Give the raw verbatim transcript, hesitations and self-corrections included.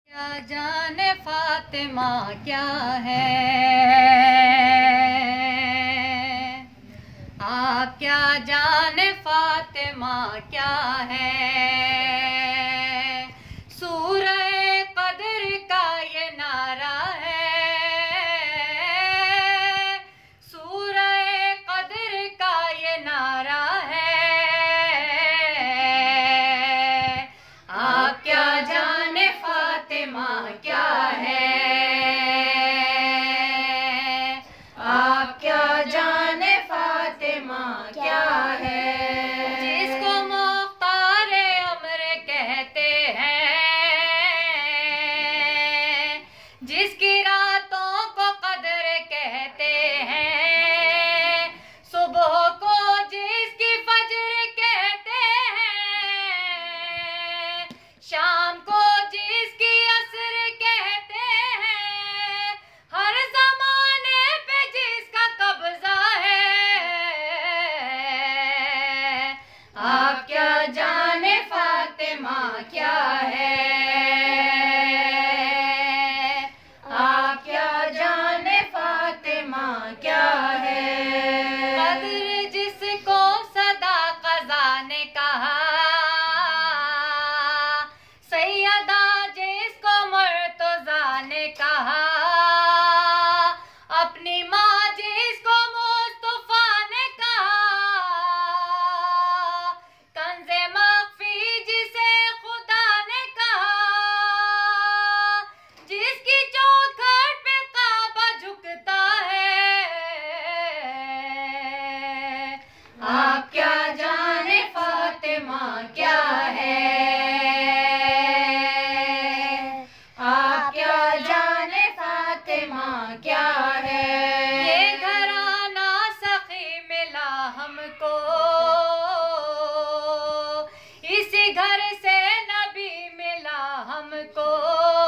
क्या जाने फातिमा क्या है, आप क्या जाने फातिमा क्या है। सूरह कदर का ये नारा है, सूरह कदर का ये नारा है। आप क्या जाने फातिमा क्या है, आप क्या जाने फातिमा क्या है। जिसको मुख्तारे उम्र कहते हैं, जिसकी रातों को कदर कहते हैं, सुबह को जिसकी फजर कहते हैं, शाम को जिसकी असर कहते हैं, हर जमाने पे जिसका कब्जा है। आप क्या जाने फातिमा क्या है, आप क्या जाने फातिमा क्या है। कदर जिसको सदा क़ज़ा ने कहा, सैयदा जिसको मुर्तज़ा ने कहा, अपनी माँ जिसको मुस्तफ़ा ने कहा, कंज़े मख्फ़ी जिसे खुदा ने कहा, जिसकी चौखट पे काबा झुकता है। आप क्या जाने फातिमा क्या है, आप क्या जाने फातिमा क्या है। ये घराना सखी मिला हमको, इसी घर से नबी मिला हमको।